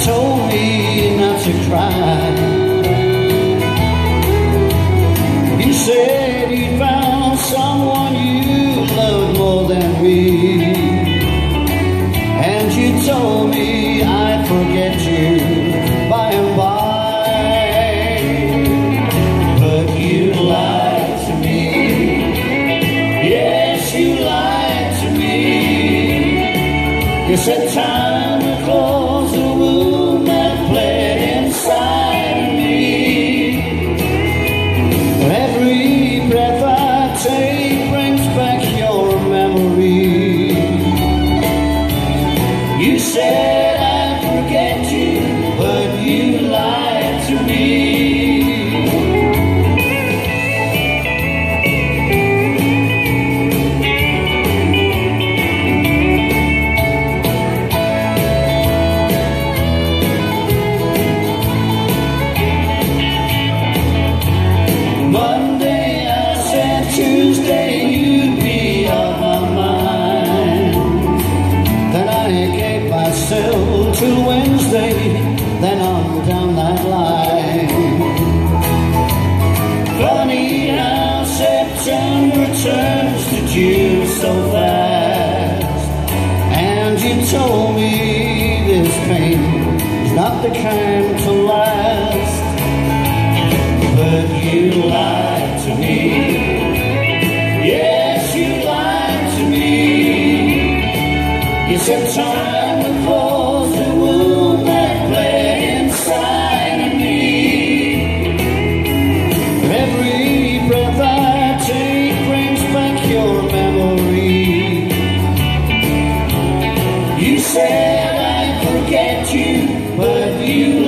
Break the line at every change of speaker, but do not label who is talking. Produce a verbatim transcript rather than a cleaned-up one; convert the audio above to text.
told me not to cry. You said you found someone you loved more than me, and you told me I'd forget you by and by. But you lied to me. Yes, you lied to me. You said time would close the wound that bled inside of me. Every breath I take brings back your memory. You said I'd forget you, but you lied to me. Tuesday you'd be on my mind. Then I gave myself till Wednesday, then on down that line. Funny how September turns to June so fast. And you told me this pain is not the kind to last. But you lied to me. Yes, you lied to me. You said time would close the wound that bled inside of me. Every breath I take brings back your memory. You said I'd forget you, but you